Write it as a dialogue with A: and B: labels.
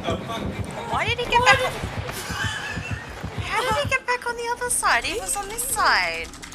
A: Why did he get back on... How did he get back on the other side? He was on this side.